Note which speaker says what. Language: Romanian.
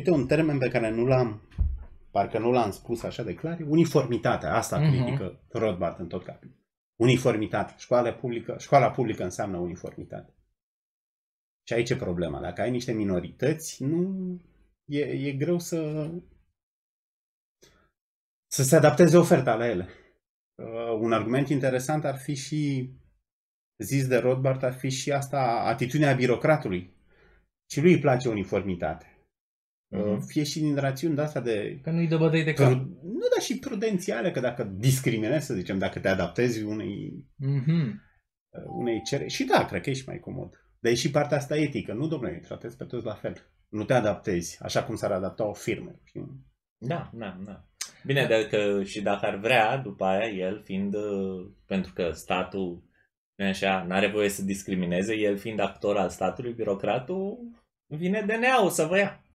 Speaker 1: Uite, un termen pe care parcă nu l-am spus așa de clar, uniformitatea. Asta critică Rothbard în tot capitolul. Uniformitate. Școala publică înseamnă uniformitate. Și aici e problema. Dacă ai niște minorități, e greu să se adapteze oferta la ele. Un argument interesant ar fi și, zis de Rothbard, ar fi și asta, atitudinea birocratului. Și lui îi place uniformitate. Fie și din rațiuni de asta de...
Speaker 2: Că nu-i dă bătăi de cap.
Speaker 1: Nu, dar și prudențiale, că dacă discriminezi, să zicem, dacă te adaptezi unei cereri... Și da, cred că ești mai comod. Dar e și partea asta etică. Nu, domnule, îi tratezi pe toți la fel. Nu te adaptezi, așa cum s-ar adapta o firmă. Știi?
Speaker 3: Da. Bine, și dacă ar vrea, după aia, el fiind... Pentru că statul, așa, n-are voie să discrimineze, el fiind actor al statului, birocratul, vine DNA-ul să vă ia.